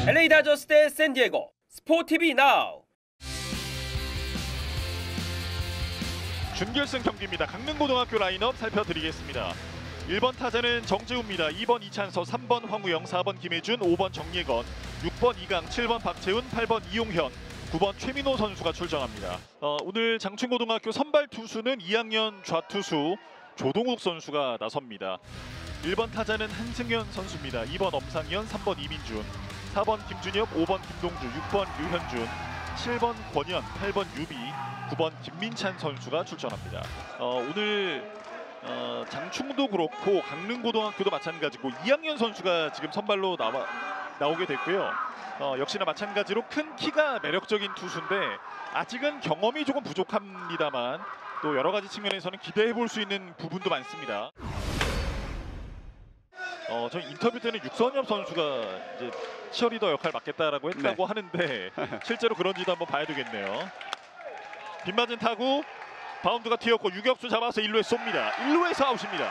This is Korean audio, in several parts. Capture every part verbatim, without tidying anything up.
엘에이 다저스 대 샌디에고 스포티비 나우. 준결승 경기입니다. 강릉고등학교 라인업 살펴드리겠습니다. 일 번 타자는 정재우입니다. 이 번 이찬서, 삼 번 황우영, 사 번 김혜준, 오 번 정예건, 육 번 이강, 칠 번 박채훈, 팔 번 이용현, 구 번 최민호 선수가 출정합니다. 어, 오늘 장충고등학교 선발 투수는 이 학년 좌투수 조동욱 선수가 나섭니다. 일 번 타자는 한승현 선수입니다. 이 번 엄상현, 삼 번 이민준, 사 번 김준엽, 오 번 김동주, 육 번 류현준, 칠 번 권현, 팔 번 유비, 구 번 김민찬 선수가 출전합니다. 어, 오늘 어, 장충도 그렇고 강릉고등학교도 마찬가지고 이 학년 선수가 지금 선발로 나와, 나오게 됐고요. 어, 역시나 마찬가지로 큰 키가 매력적인 투수인데 아직은 경험이 조금 부족합니다만 또 여러 가지 측면에서는 기대해 볼 수 있는 부분도 많습니다. 어, 저 인터뷰 때는 육선엽 선수가 이제 치어리더 역할 맡겠다라고 했다고 네. 하는데 실제로 그런지도 한번 봐야 되겠네요. 빗맞은 타구 바운드가 튀었고 유격수 잡아서 일 루에 쏩니다. 일 루에서 아웃입니다.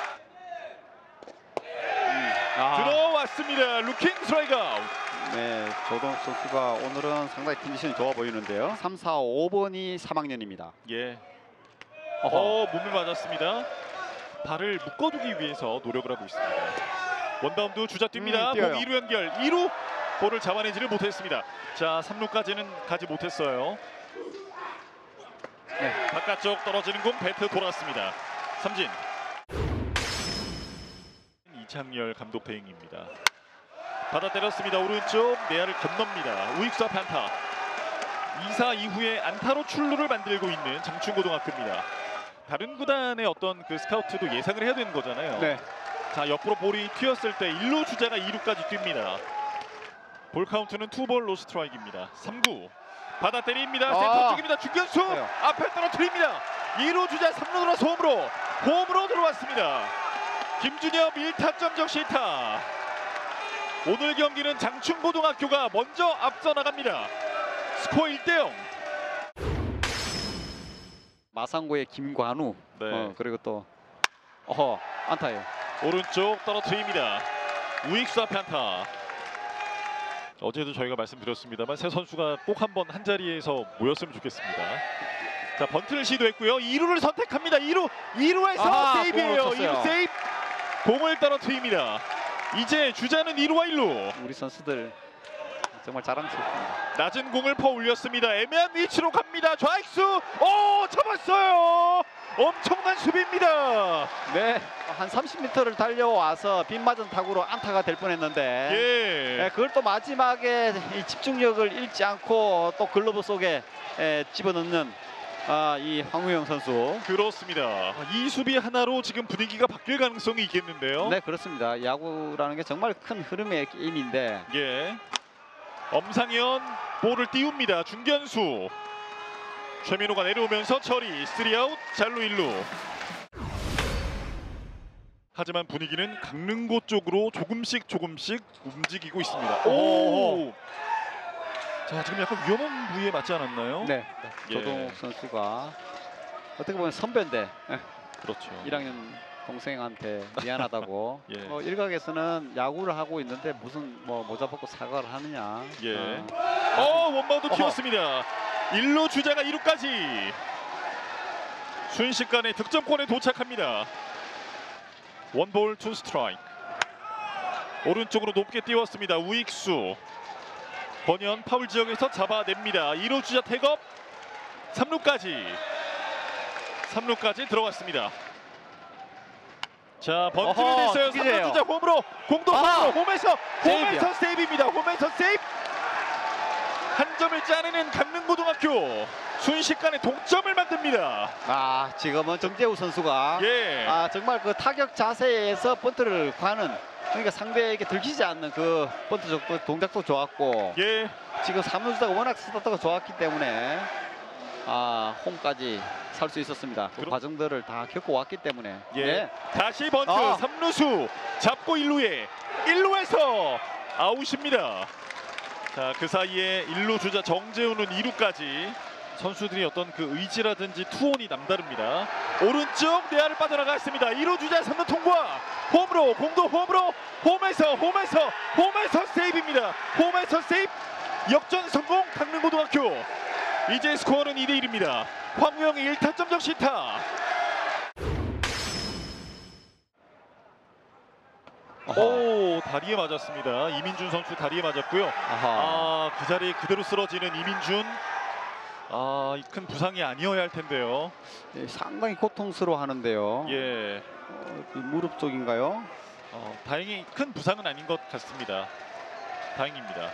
음, 아. 들어왔습니다. 루킹 스트라이크 아웃. 네, 조동욱 선수가 오늘은 상당히 컨디션이 좋아 보이는데요. 삼, 사, 오 번이 삼 학년입니다. 예. 어, 몸에 맞았습니다. 발을 묶어두기 위해서 노력을 하고 있습니다. 원바운드 주자 뜁니다. 음, 공 이 루 연결. 이 루 볼을 잡아내지를 못했습니다. 자, 삼 루까지는 가지 못했어요. 네. 바깥쪽 떨어지는 공 배트 돌았습니다. 삼진. 이창열 감독 대행입니다. 받아 때렸습니다. 오른쪽 내야를 건넙니다. 우익수 앞 안타. 이 사 이후에 안타로 출루를 만들고 있는 장충고등학교입니다. 다른 구단의 어떤 그 스카우트도 예상을 해야 되는 거잖아요. 네. 자, 옆으로 볼이 튀었을 때 일 루 주자가 이 루까지 뜁니다. 볼 카운트는 투 볼 노 스트라이크입니다. 삼 구 받아 때립니다. 아. 센터 쪽입니다. 중견수 네. 앞에 떨어뜨립니다. 이 루 주자 삼 루 들어서 홈으로 홈으로 들어왔습니다. 김준엽 일 타점 적시타. 오늘 경기는 장충고등학교가 먼저 앞서 나갑니다. 스코어 일 대 영. 마상고의 김관우. 네. 어, 그리고 또 어허 안타예요. 오른쪽 떨어뜨립니다. 우익수 앞에 안타. 어제도 저희가 말씀드렸습니다만 세 선수가 꼭 한번 한 자리에서 모였으면 좋겠습니다. 자, 번트를 시도했고요. 이 루를 선택합니다. 이 루 이 루에서 아하, 세이브예요. 이 루 세이브. 공을 떨어뜨립니다. 이제 주자는 이 루와 일 루. 우리 선수들 정말 자랑스럽습니다. 낮은 공을 퍼 올렸습니다. 애매한 위치로 갑니다. 좌익수. 오, 잡았어요. 엄청난 수비입니다. 네, 한 삼십 미터를 달려와서 빗맞은 타구로 안타가 될 뻔했는데 예. 네, 그걸 또 마지막에 이 집중력을 잃지 않고 또 글러브 속에 에, 집어넣는 아, 이 황우영 선수. 그렇습니다. 이 수비 하나로 지금 분위기가 바뀔 가능성이 있겠는데요. 네, 그렇습니다. 야구라는 게 정말 큰 흐름의 게임인데. 예. 엄상현 볼을 띄웁니다. 중견수. 최민호가 내려오면서 처리. 쓰리 아웃. 잘루 일 루. 하지만 분위기는 강릉고 쪽으로 조금씩 조금씩 움직이고 있습니다. 오! 자, 지금 약간 위험한 부위에 맞지 않았나요? 네, 예. 조동욱 선수가 어떻게 보면 선배인데 그렇죠. 일 학년 동생한테 미안하다고. 예. 뭐 일각에서는 야구를 하고 있는데 무슨 뭐 모자 벗고 사과를 하느냐. 예. 어. 어, 원바운드 어허. 튀었습니다. 일 루 주자가 이 루까지. 순식간에 득점권에 도착합니다. 원볼 투 스트라이크. 오른쪽으로 높게 띄웠습니다. 우익수. 권현 파울 지역에서 잡아냅니다. 이 루 주자 태업. 삼 루까지. 삼 루까지 들어갔습니다. 자, 번트를 어허, 냈어요. 삼 루 주자 홈으로. 공도 아, 홈으로. 홈에서 세이브야. 홈에서 세이브입니다. 홈에서 세이브. 한 점을 짜내는 강릉고등학교. 순식간에 동점을 만듭니다. 아, 지금은 정재우 선수가 예. 아, 정말 그 타격 자세에서 번트를 가는, 그러니까 상대에게 들키지 않는 그 번트 동작도 좋았고, 예. 지금 삼 루 주자가 워낙 스타트가 좋았기 때문에 아, 홈까지 살 수 있었습니다. 그 그럼- 과정들을 다 겪고 왔기 때문에. 예. 네. 다시 번트. 아. 삼 루수 잡고 일 루에 일 루에서 아웃입니다. 자, 그 사이에 일 루 주자 정재훈은 이 루까지. 선수들이 어떤 그 의지라든지 투혼이 남다릅니다. 오른쪽 내야를 빠져나갔습니다. 일 루 주자 삼 루 통과. 홈으로 공도 홈으로 홈에서 홈에서 홈에서 세이브입니다. 홈에서 세이브 역전 성공 강릉고등학교. 이제 스코어는 이 대 일입니다. 황우영의 일 타점 적시타. 오, 다리에 맞았습니다. 이민준 선수 다리에 맞았고요. 아하. 아, 그 자리에 그대로 쓰러지는 이민준. 아, 이 큰 부상이 아니어야 할 텐데요. 예, 상당히 고통스러워하는데요. 예, 어, 이 무릎 쪽인가요? 어, 다행히 큰 부상은 아닌 것 같습니다. 다행입니다.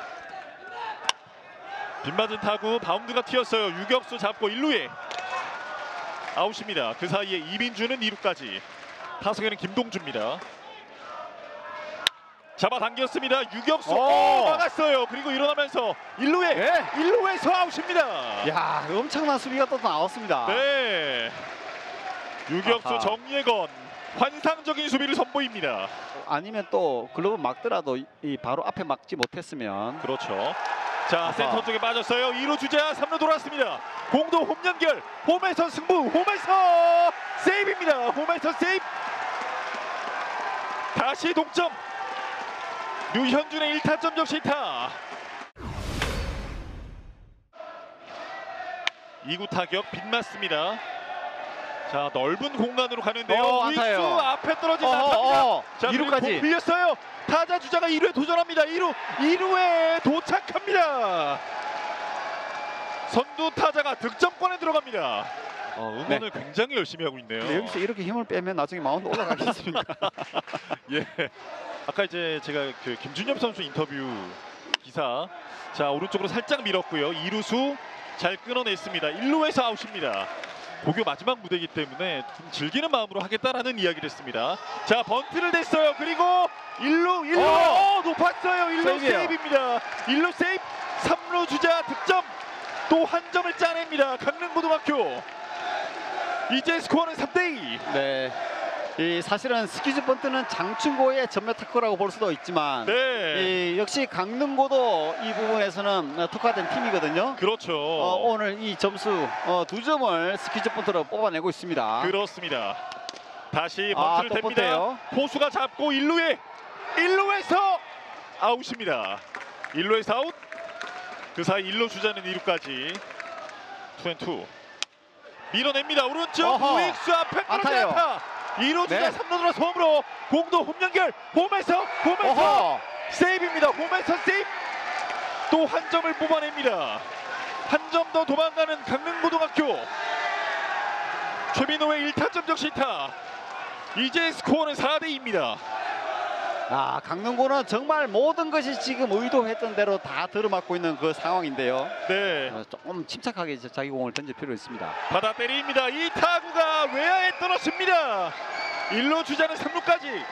빗맞은 타구 바운드가 튀었어요. 유격수 잡고 일 루에 아웃입니다. 그 사이에 이민준은 이 루까지. 타석에는 김동주입니다. 잡아당겼습니다. 유격수 오, 막았어요. 그리고 일어나면서 일 루에 예. 일 루에서 아웃입니다. 야, 엄청난 수비가 또 나왔습니다. 네. 유격수 아하. 정예건 환상적인 수비를 선보입니다. 아니면 또 글러브 막더라도 이, 이 바로 앞에 막지 못했으면. 그렇죠. 자, 아하. 센터 쪽에 빠졌어요. 이 루 주자 삼 루 돌았습니다. 공도 홈 연결. 홈에서 승부. 홈에서 세이브입니다. 홈에서 세이브. 다시 동점. 류현준의 일 타점 적시타. 이 구 타격 빗맞습니다. 자, 넓은 공간으로 가는데요. 어, 우익수 안타예요. 앞에 떨어진 어허, 안타입니다. 어, 자, 이 루까지. 공 빌렸어요. 타자 주자가 이 루에 도전합니다. 이 루 이 루에 도착합니다. 선두 타자가 득점권에 들어갑니다. 어, 응원을 굉장히 열심히 하고 있네요. 근데 여기서 이렇게 힘을 빼면 나중에 마운드 올라가겠습니까? 예. 아까 이제 제가 그 김준엽 선수 인터뷰 기사, 자 오른쪽으로 살짝 밀었고요. 이 루수 잘 끊어냈습니다. 일 루에서 아웃입니다. 고교 마지막 무대이기 때문에 좀 즐기는 마음으로 하겠다라는 이야기를 했습니다. 자, 번트를 냈어요. 그리고 일 루 일 루 어! 어, 높았어요. 일 루 세이브예요. 세이브입니다. 일 루 세이브. 삼 루 주자 득점. 또 한 점을 짜냅니다. 강릉고등학교. 이제 스코어는 삼 대 이. 네. 이 사실은 스키즈 번트는 장충고의 전매 특허라고 볼 수도 있지만 네. 이 역시 강릉고도 이 부분에서는 특화된 팀이거든요. 그렇죠. 어, 오늘 이 점수 어, 두 점을 스키즈 번트로 뽑아내고 있습니다. 그렇습니다. 다시 아, 번트를 또 댑니다. 번트예요. 포수가 잡고 일 루에 일 루에서 아웃입니다. 일 루에서 아웃. 그 사이 일 루 주자는 이 루까지. 투 앤 투. 밀어냅니다. 오른쪽 어허. 우익수 앞에 떨어진 안타예요. 안타. 이 루 주자 네. 삼 루 들어서 홈으로 공도 홈 연결. 홈에서 홈에서 어허. 세이브입니다. 홈에서 세이브. 또 한 점을 뽑아냅니다. 한 점 더 도망가는 강릉고등학교. 최민호의 일 타점 적시타. 이제 스코어는 사 대 이입니다. 아, 강릉고는 정말 모든 것이 지금 의도했던 대로 다 들어맞고 있는 그 상황인데요. 네, 어, 조금 침착하게 이제 자기 공을 던질 필요 있습니다. 받아 때립니다. 이 타구가 외야에 떨어집니다. 일 루 주자는 삼 루까지.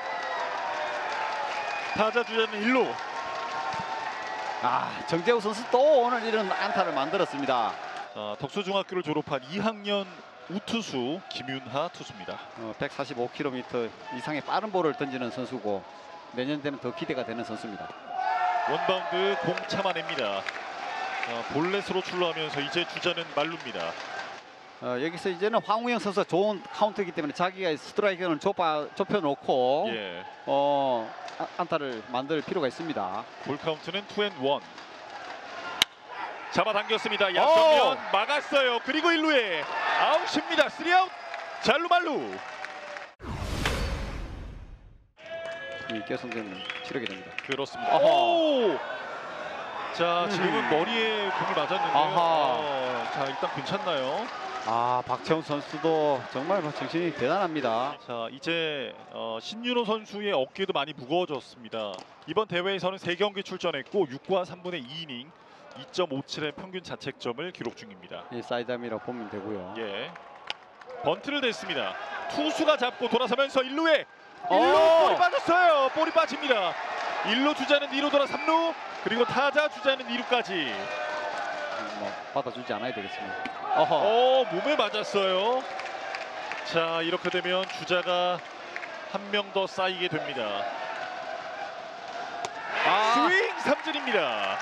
타자 주자는 일 루. 아, 정재우 선수 또 오늘 이런 안타를 만들었습니다. 어, 덕수중학교를 졸업한 이 학년 우투수 김윤하 투수입니다. 어, 백사십오 킬로미터 이상의 빠른 볼을 던지는 선수고 내년 되면 더 기대가 되는 선수입니다. 원바운드 공 참아냅니다. 어, 볼넷으로 출루하면서 이제 주자는 말루입니다. 어, 여기서 이제는 황우영 선수가 좋은 카운트이기 때문에 자기가 스트라이크를 좁아, 좁혀놓고 예, 어, 아, 안타를 만들 필요가 있습니다. 볼 카운트는 투 앤 원. 잡아당겼습니다. 야정면 막았어요. 그리고 일 루에 아웃입니다. 쓰리 아웃. 잘루 말루. 이 결승전 치르게 됩니다. 그렇습니다. 아하. 오! 자, 음. 지금은 머리에 공이 맞았는데요. 아하. 어, 자, 일단 괜찮나요? 아, 박채훈 선수도 정말 뭐 정신이 대단합니다. 자, 이제 어, 신윤호 선수의 어깨도 많이 무거워졌습니다. 이번 대회에서는 세 경기 출전했고 육 과 삼 분의 이 이닝 이 점 오칠의 평균 자책점을 기록 중입니다. 이 사이드암이라고 보면 되고요. 예. 번트를 냈습니다. 투수가 잡고 돌아서면서 일 루에 오! 일 루 볼이 빠졌어요. 볼이 빠집니다. 일 루 주자는 이 루 돌아 삼 루. 그리고 타자 주자는 이 루까지. 뭐 받아주지 않아야 되겠습니다. 어허. 어, 몸에 맞았어요. 자, 이렇게 되면 주자가 한 명 더 쌓이게 됩니다. 아, 스윙 삼진입니다.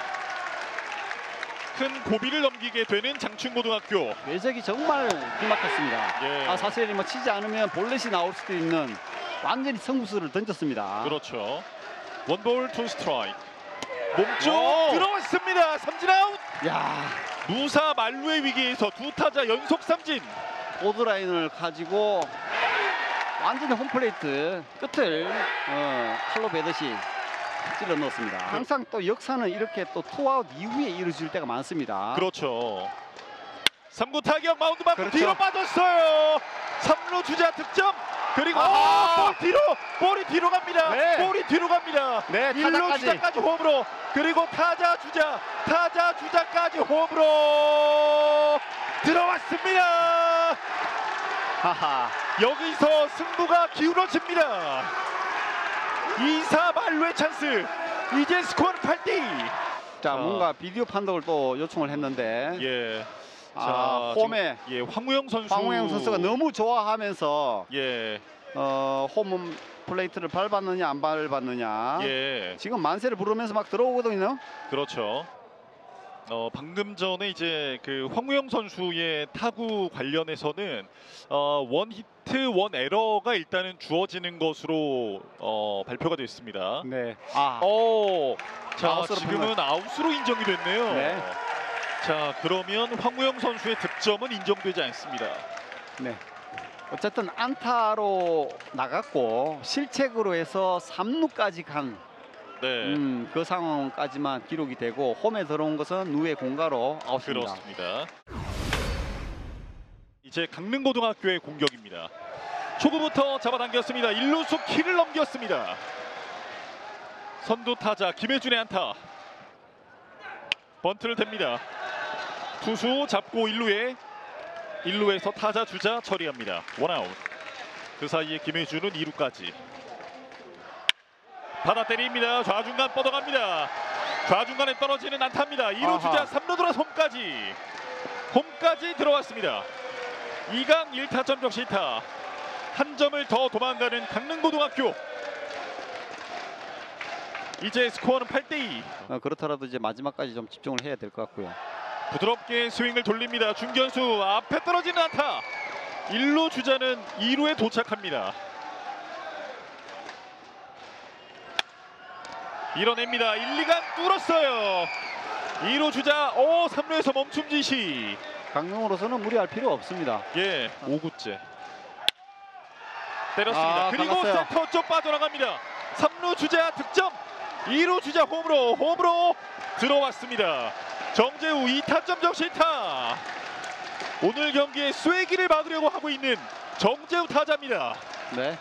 큰 고비를 넘기게 되는 장충고등학교. 궤적이 정말 기막혔습니다. 예. 아, 사실 뭐 치지 않으면 볼넷이 나올 수도 있는 완전히 승부수를 던졌습니다. 그렇죠. 원볼 투 스트라이크. 몸쪽 오! 들어왔습니다. 삼진 아웃. 야, 무사 만루의 위기에서 두 타자 연속 삼진. 보드라인을 가지고 완전히 홈플레이트 끝을 어, 칼로 베듯이 찔러 넣었습니다. 항상 또 역사는 이렇게 또 투아웃 이후에 이루어질 때가 많습니다. 그렇죠. 삼 구 타격 마운드 맞고 그렇죠. 뒤로 빠졌어요. 삼 루 주자 득점. 그리고 아하! 볼 뒤로 볼이 뒤로 갑니다. 네. 볼이 뒤로 갑니다. 네, 일 루 타자까지. 주자까지 홈으로. 그리고 타자 주자 타자 주자까지 홈으로 들어왔습니다. 하하. 여기서 승부가 기울어집니다. 이 사 만루의 찬스. 이제 스코어는 팔 대 이. 자, 뭔가 비디오 판독을 또 요청을 했는데 예. 아, 자, 홈에 지금, 예, 황우영 선수. 황우영 선수가 너무 좋아하면서 예. 어, 홈 플레이트를 밟았느냐 안 밟았느냐. 예. 지금 만세를 부르면서 막 들어오거든요. 그렇죠. 어, 방금 전에 이제 그 황우영 선수의 타구 관련해서는 어, 원 히트 원 에러가 일단은 주어지는 것으로 어, 발표가 됐습니다. 네. 아, 어, 자 아웃으로 지금은 아웃으로 인정이 됐네요. 네. 자 그러면 황우영 선수의 득점은 인정되지 않습니다. 네. 어쨌든 안타로 나갔고 실책으로 해서 삼 루까지 간 그 네. 음, 그 상황까지만 기록이 되고 홈에 들어온 것은 누의 공가로 아웃입니다. 그렇습니다. 이제 강릉고등학교의 공격입니다. 초구부터 잡아당겼습니다. 일 루수 키를 넘겼습니다. 선두 타자 김혜준의 안타. 번트를 댑니다. 투수 잡고 일 루에 일 루에서 타자 주자 처리합니다. 원아웃. 그 사이에 김혜준은 이 루까지. 받아 때립니다. 좌중간 뻗어갑니다. 좌중간에 떨어지는 안타입니다. 이 루 아하. 주자 삼 루 돌아 홈까지. 홈까지 들어왔습니다. 이 강 일 타점 적시타. 한 점을 더 도망가는 강릉고등학교. 이제 스코어는 팔 대 이. 어, 그렇더라도 이제 마지막까지 좀 집중을 해야 될 것 같고요. 부드럽게 스윙을 돌립니다. 중견수 앞에 떨어지는 안타. 일 루 주자는 이 루에 도착합니다. 밀어냅니다. 일, 이 간 뚫었어요. 이 루 주자 오 삼 루에서 멈춤 지시. 강릉으로서는 무리할 필요 없습니다. 예, 오 구째 때렸습니다. 아, 그리고 나갔어요. 센터 쪽 빠져나갑니다. 삼 루 주자 득점. 이 루 주자 홈으로 홈으로 들어왔습니다. 정재우 이 타점 적시타. 오늘 경기에 쐐기를 막으려고 하고 있는 정재우 타자입니다. 네.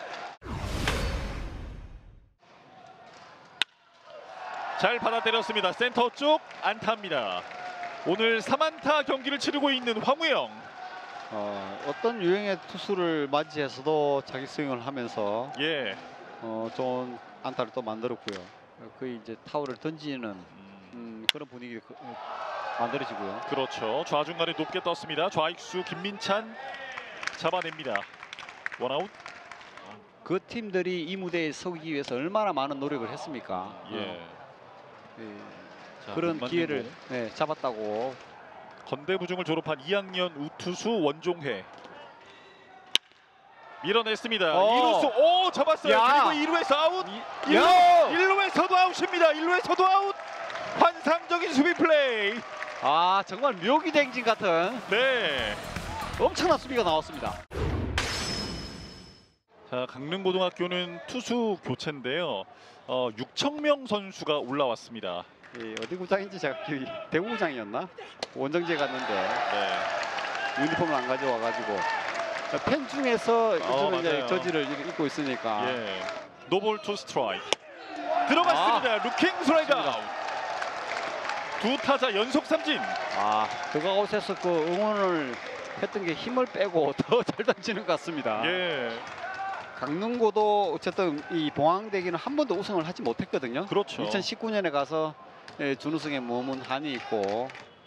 잘 받아 때렸습니다. 센터 쪽 안타입니다. 오늘 삼 안타 경기를 치르고 있는 황우영. 어, 어떤 유형의 투수를 맞이해서도 자기 스윙을 하면서 예. 어, 좋은 안타를 또 만들었고요. 거의 이제 타구를 던지는 음, 음, 그런 분위기 그, 어, 만들어지고요. 그렇죠. 좌중간에 높게 떴습니다. 좌익수 김민찬 잡아냅니다. 원아웃. 그 팀들이 이 무대에 서기 위해서 얼마나 많은 노력을 했습니까? 예. 어, 예, 자, 그런 못 기회를 맞는 네, 잡았다고. 건대부중을 졸업한 이 학년 우투수 원종회. 밀어냈습니다. 어. 이 루수 오 잡았어요. 야. 그리고 이 루에서 아웃. 이- 야. 일 루에서도 아웃입니다. 일 루에서도 아웃. 환상적인 수비 플레이. 아, 정말 묘기댕진 같은 네. 엄청난 수비가 나왔습니다. 자, 강릉고등학교는 투수 교체인데요. 어, 육청명 선수가 올라왔습니다. 예, 어디 구장인지 제가 기억이 대구 구장이었나? 원정지에 갔는데 네. 유니폼을 안 가져와가지고 팬 중에서 요즘은 이제 맞아요. 저지를 입고 있으니까 예. 노볼 투 스트라이크. 들어갔습니다. 루킹 스트라이크 아웃. 두 타자 연속 삼진. 아, 그가웃에서 그 응원을 했던 게 힘을 빼고 더 잘 던지는 것 같습니다. 예. 강릉고도 어쨌든 이 봉황대기는 한 번도 우승을 하지 못했거든요. 그렇죠. 이천십구 년에 가서 예, 준우승에 머문 한이 있고.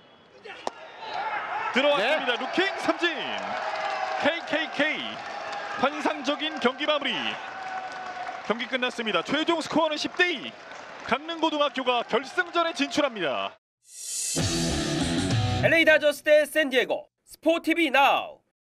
들어왔습니다. 루킹 삼진. 케이케이케이 환상적인 경기 마무리. 경기 끝났습니다. 최종 스코어는 십 대 이. 강릉고등학교가 결승전에 진출합니다. 엘에이 다저스 대 샌디에고 스포티비 나우.